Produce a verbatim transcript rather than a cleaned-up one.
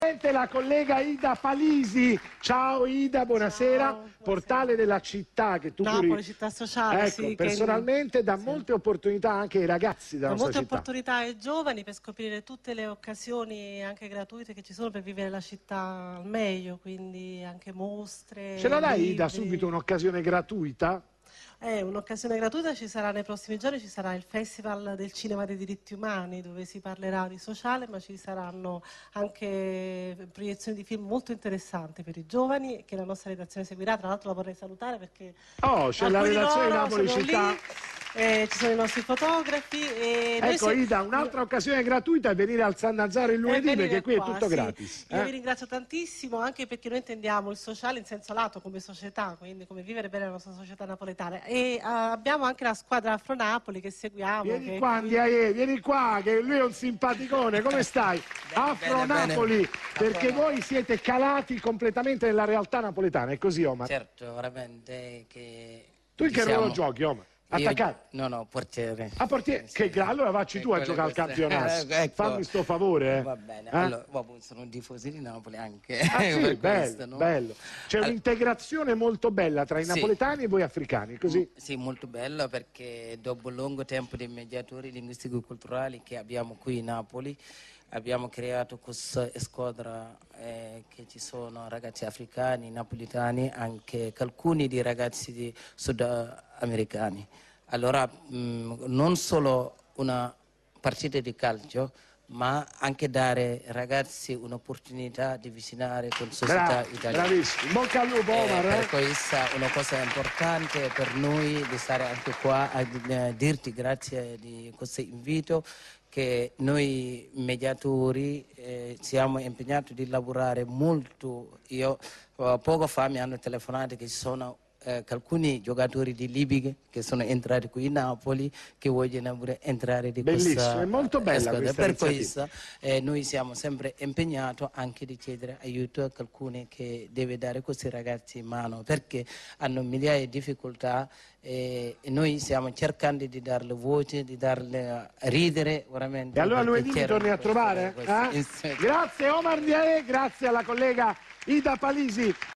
La collega Ida Palisi. Ciao Ida, buonasera. Ciao, buonasera. Portale della città che tu Napoli, curi... città sociale, ecco, sì, personalmente che... dà sì. molte opportunità anche ai ragazzi della Dà nostra molte città. opportunità ai giovani per scoprire tutte le occasioni anche gratuite che ci sono per vivere la città al meglio, quindi anche mostre, Ce la dai libri. Ida subito un'occasione gratuita? È un'occasione gratuita, ci sarà nei prossimi giorni, ci sarà il Festival del Cinema dei Diritti Umani dove si parlerà di sociale, ma ci saranno anche proiezioni di film molto interessanti per i giovani che la nostra redazione seguirà. Tra l'altro la vorrei salutare perché Oh, c'è la alcuni di redazione di loro Napoli sono città. lì. Eh, ci sono i nostri fotografi e noi Ecco se... Ida, un'altra occasione gratuita è venire al San Nazaro il lunedì perché qui qua, è tutto sì. gratis. Io eh? vi ringrazio tantissimo anche perché noi intendiamo il sociale in senso lato come società, quindi come vivere bene la nostra società napoletana e uh, abbiamo anche la squadra Afro Napoli che seguiamo. Vieni che qua, qui... Andiaye, vieni qua, che lui è un simpaticone, come stai? Afro Napoli, bene. Perché Afro voi siete calati completamente nella realtà napoletana, è così Omar? Certo, veramente che... Tu in che diciamo... ruolo giochi Omar? Attaccare? Io... No, no, portiere. Ah, portiere? Che gra... Allora vacci tu a giocare al campionato. Ecco. Fammi sto favore. Eh. Va bene, eh? allora, vabbè, sono tifosi di Napoli anche. Ah sì, bello, questo, no? bello. C'è All... un'integrazione molto bella tra i sì. napoletani e voi africani, così? Sì, molto bella perché dopo un lungo tempo di mediatori linguistici e culturali che abbiamo qui in Napoli, abbiamo creato questa squadra eh, che ci sono ragazzi africani, napoletani, anche alcuni di ragazzi di sudamericani. Allora mh, non solo una partita di calcio, ma anche dare ai ragazzi un'opportunità di avvicinare con la società Bravo, italiana. Bravissimo, bocca al lupo Omar. Eh, eh? per questo è una cosa importante per noi di stare anche qua a eh, dirti grazie di questo invito che noi mediatori eh, siamo impegnati di lavorare molto. Io uh, poco fa mi hanno telefonato che ci sono Eh, alcuni giocatori di Libiche che sono entrati qui in Napoli che vogliono pure entrare di Bellissimo, questa è molto bella squadra. questa Per iniziativa. questo eh, noi siamo sempre impegnati anche di chiedere aiuto a qualcuno che deve dare questi ragazzi in mano perché hanno migliaia di difficoltà eh, e noi stiamo cercando di darle voce, di darle a ridere veramente. E allora lunedì mi torni a trovare? Eh? Grazie Omar Ndiaye, grazie alla collega Ida Palisi.